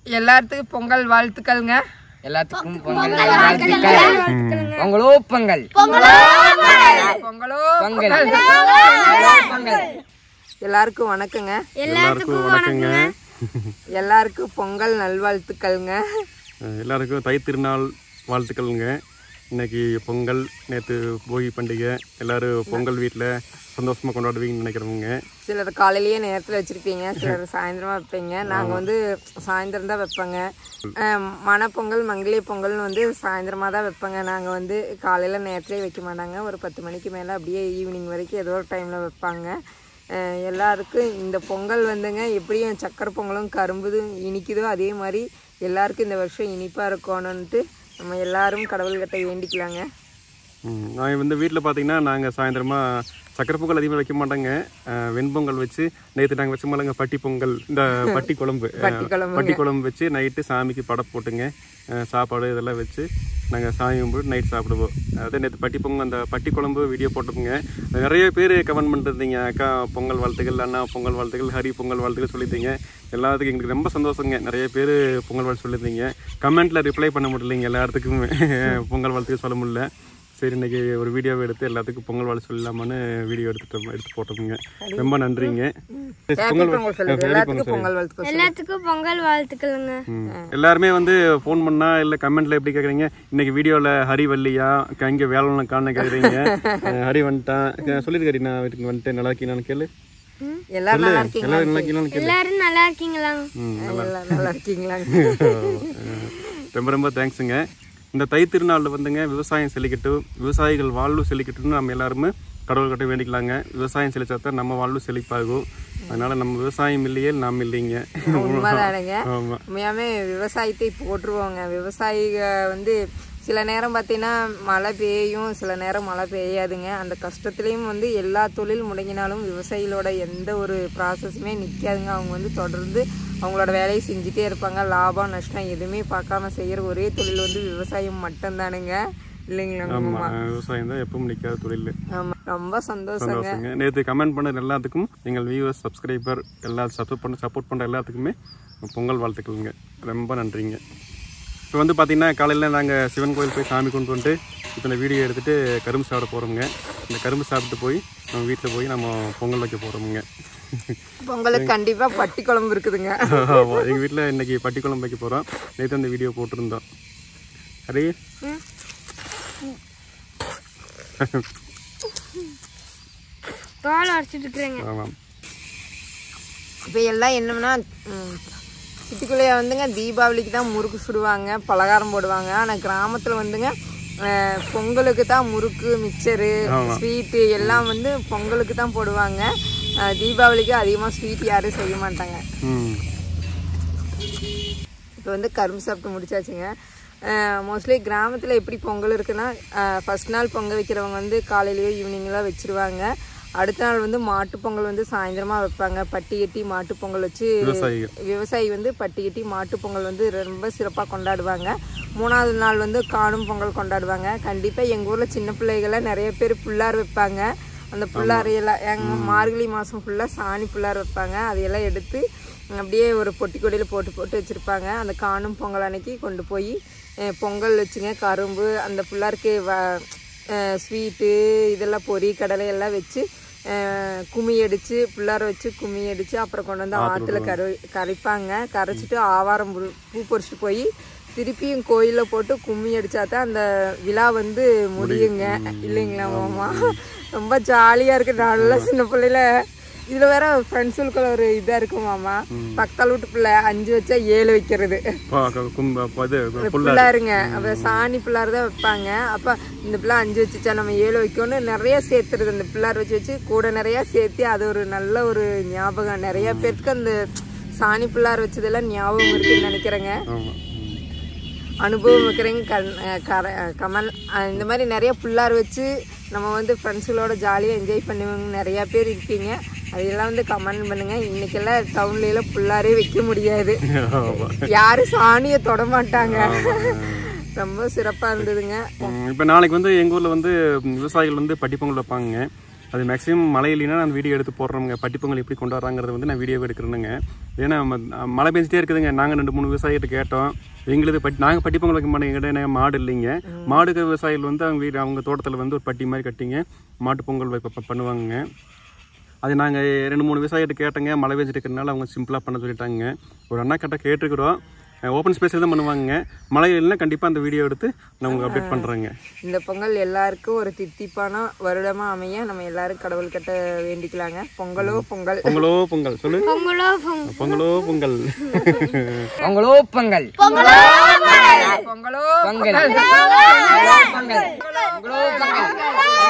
எல்லாத்துக்கும் பொங்கல் வாழ்த்துக்கள்ங்க. எல்லாத்துக்கும் பொங்கல் வாழ்த்துக்கள். பொங்கலோ பொங்கல். பொங்கலோ பொங்கல். பொங்கல். எல்லாருக்கும் வணக்கங்க. எல்லாருக்கும் வணக்கங்க. எல்லாருக்கும் பொங்கல் நல்வாழ்த்துக்கள்ங்க. எல்லாருக்கும் தை திருநாள் வாழ்த்துக்கள்ங்க. இன்னைக்கு பொங்கல், நேற்று போகி பண்டிகை. எல்லாரும் பொங்கல் வீட்டில் சந்தோஷமாக கொண்டாடுவீங்கன்னு நினைக்கிறவங்க. சிலர் காலையிலேயே நேரத்தில் வச்சுருப்பீங்க, சிலர் சாயந்தரமாக வைப்பீங்க. நாங்கள் வந்து சாயந்தரம் தான் வைப்போங்க. மணப்பொங்கல், மங்கிலிய பொங்கல்னு வந்து சாயந்தரமாக தான் வைப்போங்க. நாங்கள் வந்து காலையில் நேரத்துலேயே வைக்க மாட்டாங்க. ஒரு 10 மணிக்கு மேலே அப்படியே ஈவினிங் வரைக்கும் ஏதோ ஒரு டைமில் வைப்பாங்க. எல்லாருக்கும் இந்த பொங்கல் வந்துங்க எப்படியும் சக்கரை பொங்கலும் கரும்புதும் இனிக்குதோ அதே மாதிரி எல்லாருக்கும் இந்த வருஷம் இனிப்பாக இருக்கணும்ன்ட்டு நம்ம எல்லாரும் கடவுள்கிட்ட வேண்டிக்கலாங்க. நாங்கள் வந்து வீட்டில் பார்த்தீங்கன்னா நாங்கள் சாயந்தரமாக சக்கரை பொங்கல் அதிகமாக வைக்க மாட்டோங்க. வெண்பொங்கல் வச்சு நேற்று நாங்கள் வச்ச மாதிரிங்க பட்டி பொங்கல், இந்த பட்டி குழம்பு வச்சு நைட்டு சாமிக்கு படை போட்டுங்க சாப்பாடு இதெல்லாம் வச்சு நாங்கள் சாமி கும்பிட்டு நைட் சாப்பிடுவோம். அதே நேற்று பட்டி பொங்கல் அந்த பட்டி குழம்பு வீடியோ போட்டுப்போங்க. நிறைய பேர் கமெண்ட் பண்ணிருந்தீங்க, அக்கா பொங்கல் வாழ்த்துக்கள், அண்ணா பொங்கல் வாழ்த்துக்கள், ஹரி பொங்கல் வாழ்த்துக்கள் சொல்லியிருந்தீங்க. எல்லாத்துக்கும் எங்களுக்கு ரொம்ப சந்தோஷங்க. நிறைய பேர் பொங்கல் வாழ்த்து சொல்லியிருந்தீங்க. கமெண்ட்டில் ரிப்ளை பண்ண முடியலைங்க, எல்லாத்துக்குமே பொங்கல் வாழ்த்துக்கள் சொல்ல முடியல. சரி, இன்னைக்கு ஒரு வீடியோவை எடுத்து எல்லாத்துக்கும் பொங்கல் வாழ்த்து சொல்லலாமான்னு வீடியோ எடுத்து போட்டோமுங்க. ரொம்ப நன்றிங்க. எல்லாத்துக்கும் பொங்கல் வாழ்த்துக்கள்ங்க. எல்லாருமே வந்து ஃபோன் பண்ணா இல்ல கமெண்ட்ல எப்படி கேக்குறீங்க, இன்னைக்கு வீடியோல ஹரி வல்லியா இங்க வேலை காண கேக்குறீங்க. ஹரி வந்துட்டான் சொல்லிருக்காரு, நான் வீட்டுக்கு வந்துட்டேன், நல்லா இருக்கீங்கன்னு கேளு. எல்லாரும் நல்லா இருக்கீங்களா? ரொம்ப ரொம்ப தேங்க்ஸுங்க. இந்த தை திருநாளில் வந்துங்க விவசாயம் செழிக்கட்டும், விவசாயிகள் வாழ்வு செழிக்கட்டும்னு நம்ம எல்லாருமே கடவுள்கிட்ட வேண்டிக்கலாங்க. விவசாயம் செழிச்சாத்தான் நம்ம வாழ்வு செழிப்பாகும். அதனால நம்ம விவசாயம் இல்லையே நாம் இல்லைங்க. உண்மைதானுங்க. உண்மையாமே விவசாயத்தை போட்டுருவோங்க. விவசாயிக வந்து சில நேரம் பார்த்தீங்கன்னா மழை பெய்யும், சில நேரம் மழை பெய்யாதுங்க. அந்த கஷ்டத்துலேயும் வந்து எல்லா தொழில் முடங்கினாலும் விவசாயிகளோட எந்த ஒரு ப்ராசஸுமே நிற்காதுங்க. அவங்க வந்து தொடர்ந்து அவங்களோட வேலையை செஞ்சுட்டே இருப்பாங்க. லாபம் நஷ்டம் எதுவுமே பார்க்காம செய்கிற ஒரே தொழில் வந்து விவசாயம் மட்டும்தானுங்க, இல்லைங்களா? விவசாயம் தான் எப்பவும் நிற்காத தொழில். ஆமாம், ரொம்ப சந்தோஷங்க. நேற்று கமெண்ட் பண்ண எல்லாத்துக்கும், எங்கள் வியூவர்ஸ், சப்ஸ்கிரைபர் எல்லாம் சப்போர்ட் பண்ணுற எல்லாத்துக்குமே பொங்கல் வாழ்த்துக்கள்ங்க. ரொம்ப நன்றிங்க. இப்போ வந்து பார்த்தீங்கன்னா காலையில் நாங்கள் சிவன் கோயில் போய் சாமி கொண்டு வந்துட்டு இப்போ இந்த வீடியோ எடுத்துகிட்டு கரும்பு சாப்பிட போகிறோமுங்க. இந்த கரும்பு சாப்பிட்டு போய் நம்ம வீட்டில் போய் நம்ம பொங்கல் வைக்க போகிறோமுங்க. பொங்கலுக்கு கண்டிப்பாக பட்டி குழம்பு இருக்குதுங்க. எங்கள் வீட்டில் இன்னைக்கு பட்டி குழம்பு வைக்க போகிறோம். நேற்று அந்த வீடியோ போட்டிருந்தோம். ஹரி ஆமாம். இப்போ எல்லாம் என்னன்னா சிட்டிக்குள்ளேயே வந்துங்க தீபாவளிக்கு தான் முறுக்கு சுடுவாங்க, பலகாரம் போடுவாங்க. ஆனால் கிராமத்தில் வந்துங்க பொங்கலுக்கு தான் முறுக்கு, மிக்சரு, ஸ்வீட்டு எல்லாம் வந்து பொங்கலுக்கு தான் போடுவாங்க. தீபாவளிக்கு அதிகமாக ஸ்வீட் யாரும் செய்ய மாட்டாங்க. இப்போ வந்து கரும்பு சாப்பிட்டு முடிச்சாச்சுங்க. மோஸ்ட்லி கிராமத்தில் எப்படி பொங்கல் இருக்குன்னா, ஃபஸ்ட் நாள் பொங்கல் வைக்கிறவங்க வந்து காலையிலேயோ ஈவினிங்லாம் வச்சுருவாங்க. அடுத்த நாள் வந்து மாட்டுப்பொங்கல் வந்து சாயந்தரமாக வைப்பாங்க. பட்டி கட்டி மாட்டுப்பொங்கல் வச்சு விவசாயி வந்து பட்டி கட்டி மாட்டுப்பொங்கல் வந்து ரொம்ப சிறப்பாக கொண்டாடுவாங்க. 3வது நாள் வந்து காணும் பொங்கல் கொண்டாடுவாங்க. கண்டிப்பாக எங்கள் ஊரில் சின்ன பிள்ளைகள்லாம் நிறைய பேர் புல்லார் வைப்பாங்க. அந்த புல்லாரையெல்லாம் எங்கள் மார்கழி மாதம் ஃபுல்லாக சாணி புல்லார் வைப்பாங்க. அதையெல்லாம் எடுத்து அப்படியே ஒரு பொட்டி கொடியில் போட்டு வச்சுருப்பாங்க. அந்த காணும் பொங்கல் அன்னைக்கு கொண்டு போய் பொங்கல் வச்சுங்க. கரும்பு அந்த புல்லாருக்கு ஸ்வீட்டு இதெல்லாம் பொரி கடலை எல்லாம் வச்சு கும்மி அடித்து புல்லார வச்சு கும்மி அடித்து அப்புறம் கொண்டு வந்து ஆற்றுல கரைப்பாங்க. கரைச்சிட்டு ஆவாரம் பூ பொறிச்சிட்டு போய் திருப்பியும் கோயிலில் போட்டு கும்மி அடித்தா தான் அந்த விழா வந்து முடியுங்க, இல்லைங்களா மாமா? ரொம்ப ஜாலியாக இருக்குது. நல்லா சின்ன பிள்ளையில இதில் வேற ஃப்ரெண்ட்ஸுக்குள்ள ஒரு இதாக இருக்கும் மாமா. பக்கத்தால் வீட்டு பிள்ளை 5 வச்சா 7 வைக்கிறது பிள்ளாருங்க. அப்போ சாணி பிள்ளார் தான் வைப்பாங்க. அப்போ இந்த பிள்ளை 5 வச்சுச்சா நம்ம 7 வைக்கணும்னு நிறைய சேர்த்துருது. அந்த பிள்ளார் வச்சு கூட நிறையா சேர்த்து அது ஒரு நல்ல ஒரு ஞாபகம். நிறைய பேருக்கு அந்த சாணி பிள்ளார் வச்சதெல்லாம் ஞாபகம் இருக்குன்னு நினைக்கிறேங்க. அனுபவம் இருக்கிறவங்க கமல் இந்த மாதிரி நிறைய புல்லார் வச்சு நம்ம வந்து ஃப்ரெண்ட்ஸுகளோட ஜாலியாக என்ஜாய் பண்ணுவாங்க. நிறையா பேர் இருக்கீங்க, அதெல்லாம் வந்து கமெண்ட் பண்ணுங்க. இன்னைக்கெல்லாம் டவுன்லாம் புல்லாரே வைக்க முடியாது, யாரும் சாணியை தொட மாட்டாங்க. ரொம்ப சிறப்பாக இருந்ததுங்க. இப்போ நாளைக்கு வந்து எங்கள் ஊரில் வந்து விவசாயிகள் வந்து பட்டி பொங்கல் வைப்பாங்க. அது மேக்ஸிமம் மழை இல்லைன்னா நான் வீடியோ எடுத்து போடுறோங்க. பட்டி பொங்கல் எப்படி கொண்டாடுறாங்கிறது வந்து நான் வீடியோ எடுக்கிறேனுங்க. ஏன்னா மழை பெஞ்சிட்டே இருக்குதுங்க. நாங்கள் 2-3 விவசாயிகிட்ட கேட்டோம். எங்களுக்கு நாங்கள் பட்டி பொங்கல் வைக்க மாட்டோம். எங்கிட்ட மாடு இல்லைங்க. மாடுக்கு விவசாயிகள் வந்து அவங்க தோட்டத்தில் வந்து ஒரு பட்டி மாதிரி கட்டிங்க மாட்டு பொங்கல் பண்ணுவாங்க. அது நாங்கள் 2-3 விவசாயிகிட்ட கேட்டோங்க. மழை பெஞ்சிட்டு இருக்கிறதுனால அவங்க சிம்பிளாக பண்ண சொல்லிட்டாங்க. ஒரு அண்ணா கிட்ட கேட்டுக்கிறோம். ஓப்பன் ஸ்பேஸில் தான் பண்ணுவாங்க. மழை இல்லைன்னா கண்டிப்பாக அந்த வீடியோ எடுத்து நான் உங்களுக்கு அப்டேட் பண்ணுறேங்க. இந்த பொங்கல் எல்லாருக்கும் ஒரு தித்திப்பான வருடமாக அமைய நம்ம எல்லாரும் கடவுள் கிட்ட வேண்டிக்கலாங்க. பொங்கலோ பொங்கல், பொங்கலோ பொங்கல் சொல்லு, பொங்கலோ பொங்கலோ பொங்கல், பொங்கலோ பொங்கல், பொங்கலோ பொங்கல், பொங்கல், பொங்கல், பொங்கல், பொங்கல்.